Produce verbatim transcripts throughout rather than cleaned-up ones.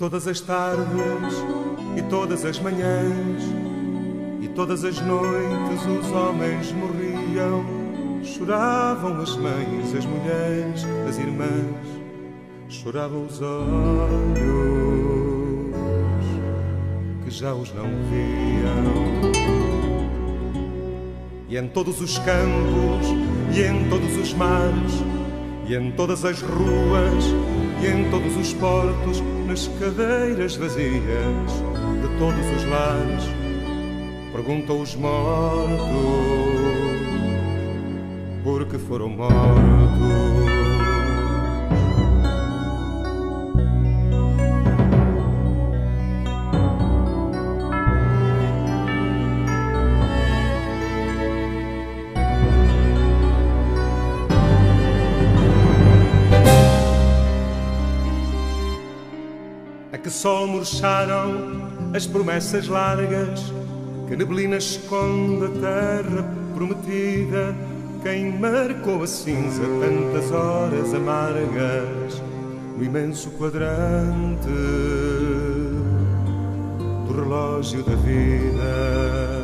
todas as tardes, e todas as manhãs, e todas as noites os homens morriam. Choravam as mães, as mulheres, as irmãs, choravam os olhos que já os não viam. E em todos os campos, e em todos os mares, e em todas as ruas, e em todos os portos, nas cadeiras vazias de todos os lares, perguntam os mortos porque foram mortos. A que sol murcharam as promessas largas, que neblina esconde a terra prometida. Quem marcou a cinza tantas horas amargas no imenso quadrante do relógio da vida?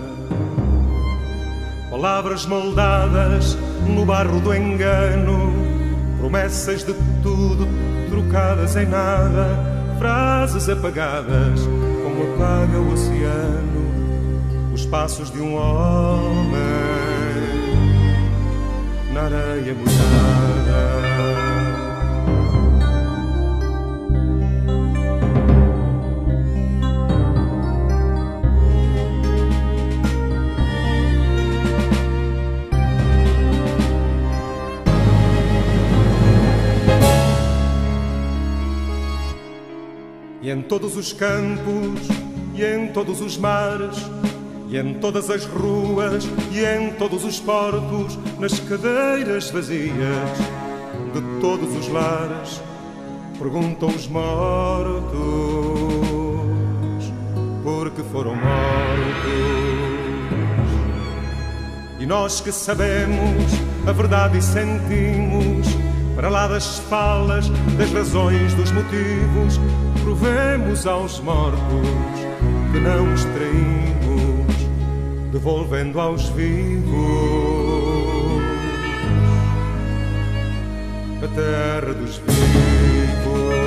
Palavras moldadas no barro do engano, promessas de tudo trocadas em nada, frases apagadas como apaga o oceano os passos de um homem na areia molhada. E em todos os campos, e em todos os mares, e em todas as ruas, e em todos os portos, nas cadeiras vazias de todos os lares, perguntam os mortos porque foram mortos. E nós que sabemos a verdade e sentimos, para lá das falas, das razões, dos motivos, provemos aos mortos que não os traímos, devolvendo aos vivos a terra dos vivos.